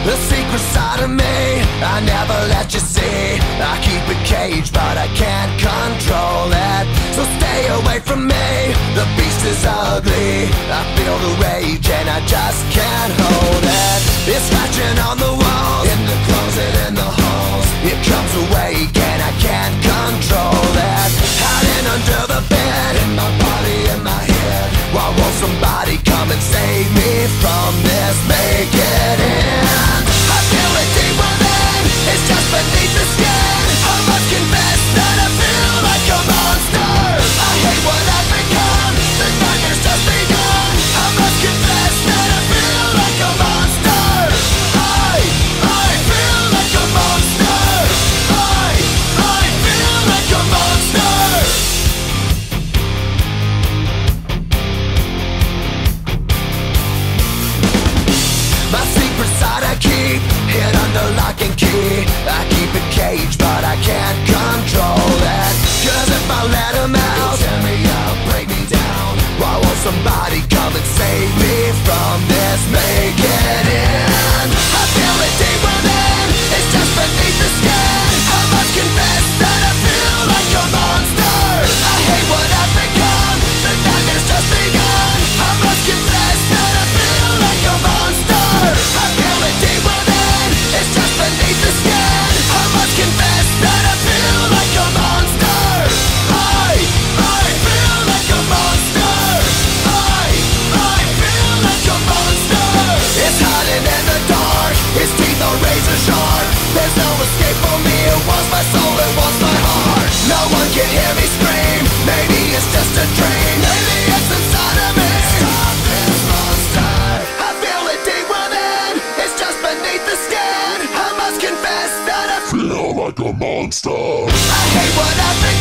The secret side of me, I never let you see. I keep it caged, but I can't control it. So stay away from me, the beast is ugly. I feel the rage and I just can't hold it. It's scratching on the walls, in the closet, in the halls. It comes awake and I can't control it. Hiding under the bed, in my body, in my head. Why won't somebody come and save me from this? Make it end. I feel it deep within, it's just beneath the skin. I must confess that I feel like a monster. I hate what I've become, the nightmare's just begun. I must confess that I feel like a monster. I feel like a monster. I feel like a monster. My secret side I keep hid under lock and key. I keep it caged, but I can't control it. Cause if I let him out, he'll tear me up, break me down. Why won't somebody come and save me from this? Make it end. I feel it deep within, it's just beneath the skin. I must confess that I feel like a monster. I hate what I've become, the nightmare's just begun. I must confess that I feel like a monster. I feel it deep within, it's just beneath the skin. I must confess that I feel like a monster. I feel like a monster. I feel like a monster. It's hiding in the dark, its teeth are razor sharp. There's no escape for me, it wants my soul, it wants my heart. No one can hear me scream, maybe it's just a dream. Maybe it's inside of me. Stop this monster. I feel it deep within, it's just beneath the skin. I must confess that I feel like a monster. I hate what I feel.